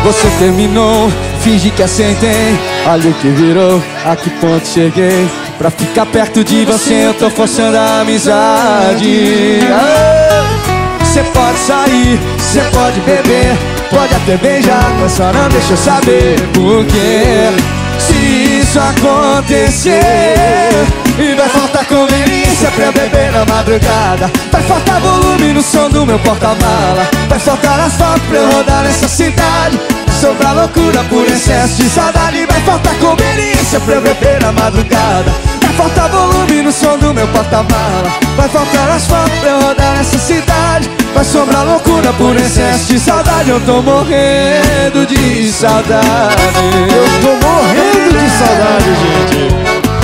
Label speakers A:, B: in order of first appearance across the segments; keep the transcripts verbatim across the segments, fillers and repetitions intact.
A: Você terminou, fingi que aceitei. Olha o que virou, a que ponto cheguei. Pra ficar perto de você eu tô forçando a amizade. Você ah, pode sair, você pode beber, pode até beijar, mas só não deixa eu saber por quê. Se isso acontecer e vai faltar conveniência pra eu beber na madrugada, vai faltar volume no som do meu porta-mala, vai faltar asfalto pra eu rodar nessa cidade, vai sobrar loucura por excesso de saudade, vai faltar conveniência pra eu beber na madrugada, vai faltar volume no som do meu porta-mala, vai faltar asfalto pra eu rodar nessa cidade, vai sobrar loucura por excesso de saudade. Eu tô morrendo de saudade.
B: Eu tô morrendo de saudade, gente.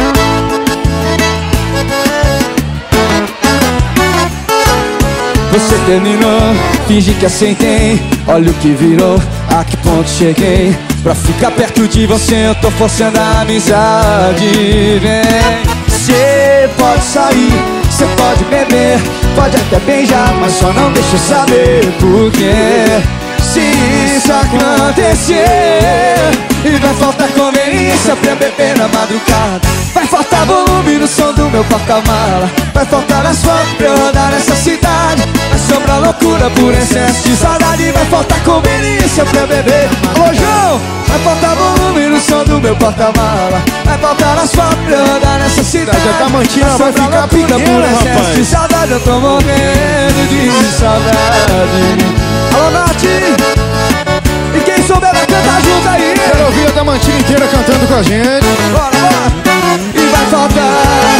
A: Você terminou, fingi que aceitei. Olha o que virou, a que ponto cheguei. Pra ficar perto de você eu tô forçando a amizade. Vem, cê pode sair, cê pode beber, pode até beijar, mas só não deixa eu saber por quê. Se isso acontecer e vai faltar conveniência pra beber na madrugada, vai faltar volume no som do meu porta-mala, vai faltar asfalto pra eu rodar nessa cidade, vai sobrar loucura por excesso de saudade, vai faltar conveniência pra beber. Alô, João! Vai faltar volume no som do meu porta-mala, vai faltar asfalto pra eu rodar nessa cidade,
B: a Tamantina vai ficar pequena,
A: por excesso
B: rapaz.
A: de saudade. Eu tô morrendo de saudade. Alô, Nath! E quem souber vai cantar junto aí.
B: Quero ouvir a Tamantina inteira cantando com a gente.
A: Bora, bora! E vai faltar,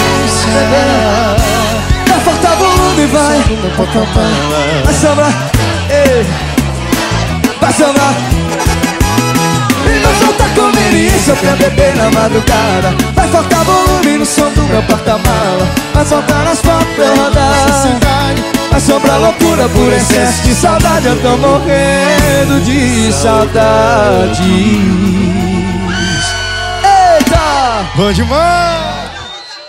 A: vai faltar volume, vai vai sobrar, ei, vai sobrar. E vai faltar conveniência pra beber na madrugada, vai faltar volume no som do meu porta-mala, vai faltar asfalto pra eu rodar, vai sobrar loucura por excesso de saudade. Eu tô morrendo de saudade. Eita!
B: Bom demais!